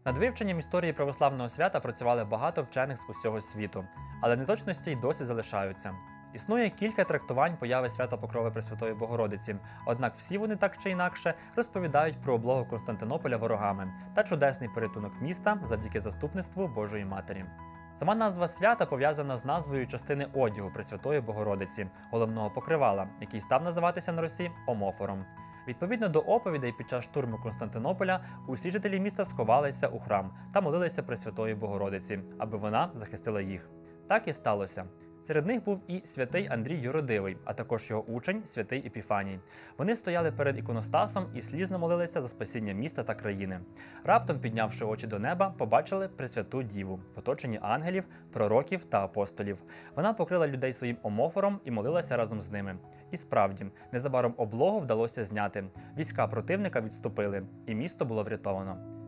Над вивченням історії православного свята працювали багато вчених з усього світу, але неточності й досі залишаються. Існує кілька трактувань появи свята Покрови Пресвятої Богородиці, однак всі вони так чи інакше розповідають про облогу Константинополя ворогами та чудесний порятунок міста завдяки заступництву Божої Матері. Сама назва свята пов'язана з назвою частини одягу Пресвятої Богородиці, головного покривала, який став називатися на Русі омофором. Відповідно до оповідей, під час штурму Константинополя усі жителі міста сховалися у храм та молилися Пресвятої Богородиці, аби вона захистила їх. Так і сталося. Серед них був і святий Андрій Юродивий, а також його учень святий Епіфаній. Вони стояли перед іконостасом і слізно молилися за спасіння міста та країни. Раптом, піднявши очі до неба, побачили Пресвяту Діву в оточенні ангелів, пророків та апостолів. Вона покрила людей своїм омофором і молилася разом з ними. І справді, незабаром облогу вдалося зняти. Війська противника відступили, і місто було врятовано.